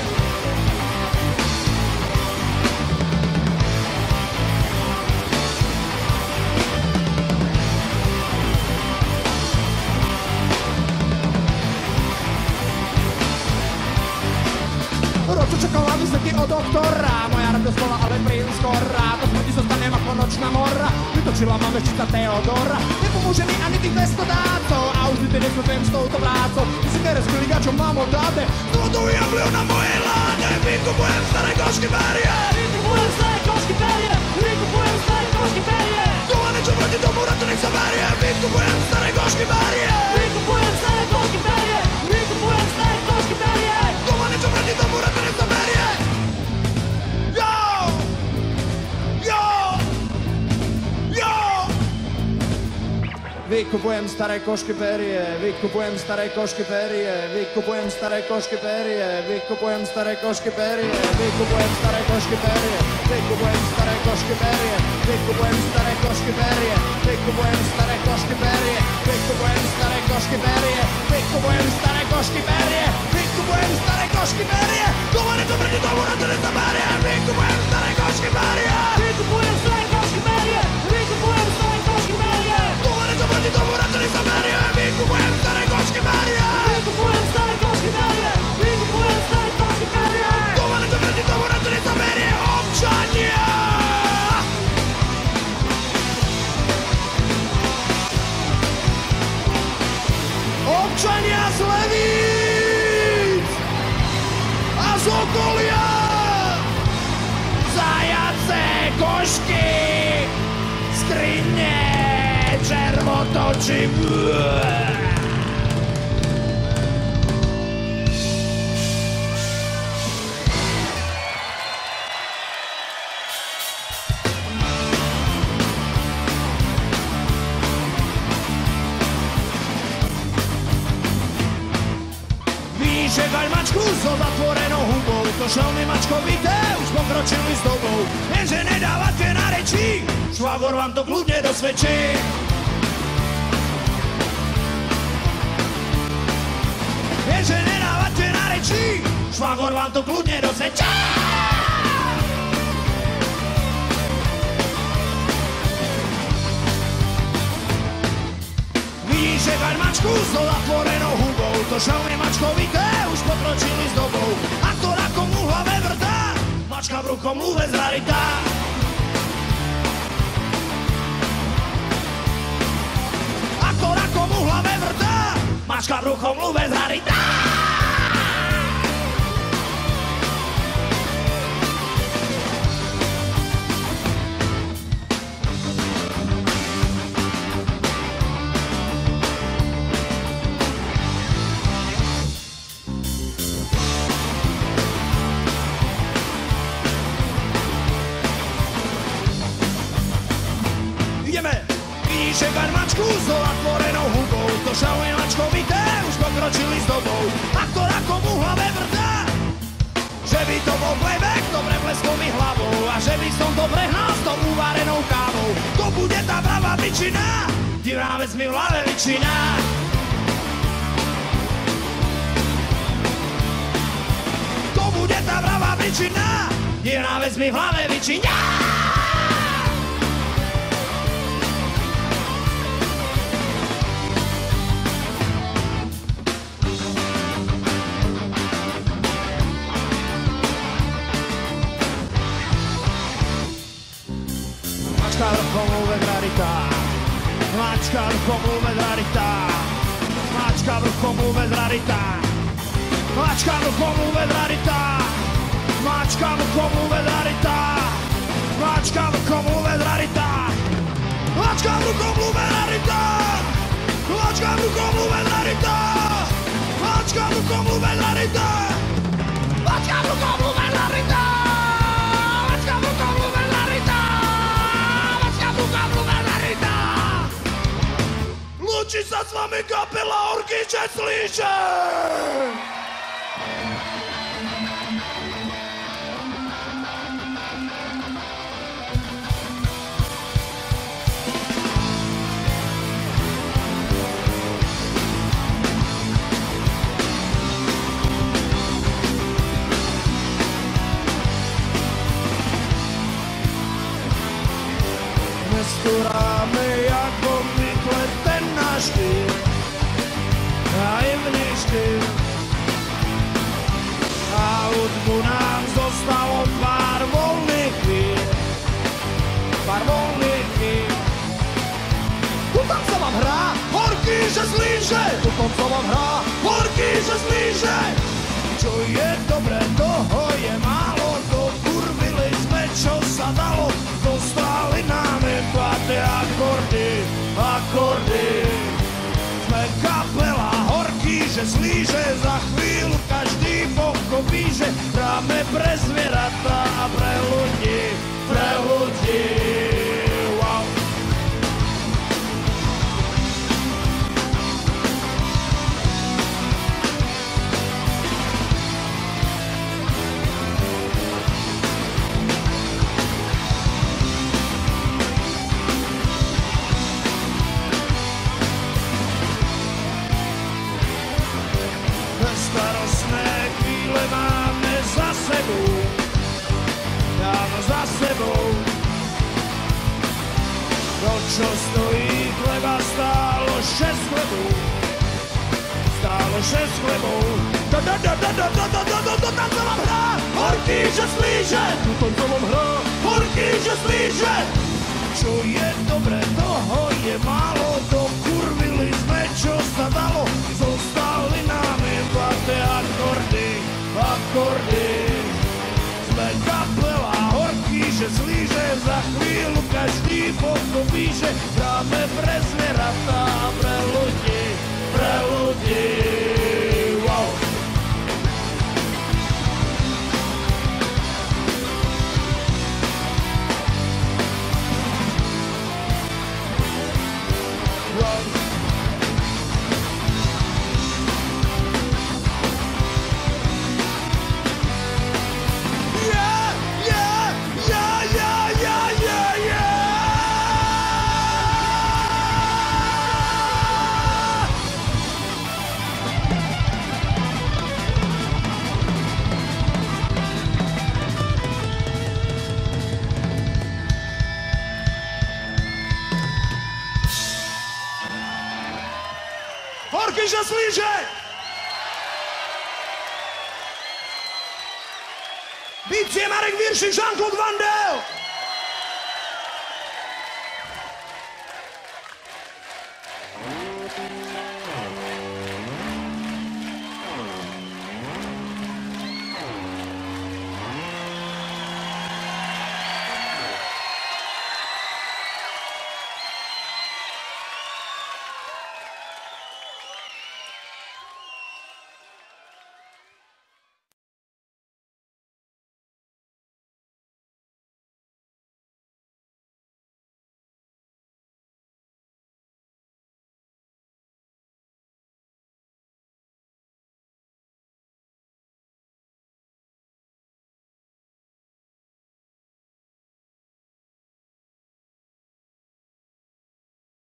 Ročo čakala výsledky od doktora, moja radosť bola ale príliš skorá. To smrti zostanem ako nočná mora, vytočila ma veštica Teodora. Nepomôže mi ani tých dvesto dátov a už ty nesúpem s touto prácou. Ty si neres kligačom mám od dáte, zlotový amblion na mojej láne. Vykupujem staré košky berie, vykupujem staré košky berie, vykupujem staré košky berie. Tu má niečo proti tomu, radšej nech sa berie. Vykupujem staré košky berie, vykupujem staré košky berie, vykupujem staré košky berie. Tu má niečo proti tomu, radšej nech sa berie. Yo! Yo! Yo! Vykupujem staré košky perie, vykupujem staré košky perie, vykupujem staré košky perie, vykupujem staré košky perie, vykupujem staré košky perie, vykupujem staré košky perie, vykupujem staré košky perie, vykupujem staré košky perie, vykupujem staré košky perie, vykupujem staré košky perie, vykupujem staré košky perie. Dovolím to proti tomu, radšej nech sa berie. Vykupujem staré košky perie, vykupujem staré košky perie, vykupujem staré košky perie. Dovolím to proti tomu, radšej nech sa berie. Vykupujem staré košky perie, vykupujem staré košky perie, vykupujem staré košky perie. Dovolím to proti tomu, radšej nech sa berie. Občania! Občania z Levíc a z okolia, zajace, košky, skrine, červotoči. mačku so zatvorenou hubou, to šelmy mačkovité už pokročili s dobou. Jenže nedávate na reči, švagor vám to kľudne dosvedčí. Jenže nedávate na reči, švagor vám to kľudne dosvedčí. Vidíš, že kaň mačku so zatvorenou hubou, to šelmy mačkovité už pokročili s dobou. A to rakom u hlave vrtá, mačka bruchom lúve zraritá. A to rakom u hlave vrtá, mačka bruchom lúve zraritá. Čekať mačku so zatvorenou hubou, to šaluje mačkovité už pokročili s dobou. A to rakom u hlave vrtá, že by to bol playback, dobre bleskol mi hlavou. A že by som to prehnal s tou uvarenou kávou. To bude tá pravá bičina, divná vec mi v hlave vyčína. To bude tá pravá bičina, divná vec mi v hlave vyčína. Mačka rukom lúve zraritá, mačka rukom lúve zraritá, mačka rukom lúve zraritá, mačka rukom lúve zraritá, mačka rukom lúve zraritá, mačka rukom lúve zraritá, mačka rukom lúve zraritá, mačka rukom lúve zraritá, mačka rukom lúve zraritá, mačka rukom lúve zraritá, mačka rukom lúve zraritá. Lúči sa s vami kapela Orkyče Slíče! Nesturáme jako obvykle ten náš štýl, naivný štýl. A hudbu nám zostalo pár voľných chvíľ, pár voľných chvíľ. Tu tam sa vám hrá, horký, že slíže, tu tam sa vám hrá, horký, že slíže. Čo je dobre, toho je málo, dokurvili sme, čo sa dalo, zostali nám jen páté akordy, akordy. Sme kapela horký, že slíže, za chvíľu každý pochopí, že hráme pre zvieratá a pre ľudí, pre ľudí. Wow. Starostné chvíle máme za sebou, dávno za sebou. To, čo stojí chleba, stálo šesť chlebov, stálo šesť chlebov. Do, do, do, do, do, do, do, do, do, do, tam sa vám hrá, horký, že slíže, tu tam sa vám hrá, horký, že slíže. Čo je dobre, toho je málo, dokurvili sme, čo sa dalo, zostali nám jen páté akordy, akordy. Sme kapela horký, že slíže, za chvíľu každý pochopí, že hráme pre zvieratá a pre ľudí, pre ľudí. Wow. Markyša Slížek! Víc je Marek Viršik, Jean-Claude Van Damme!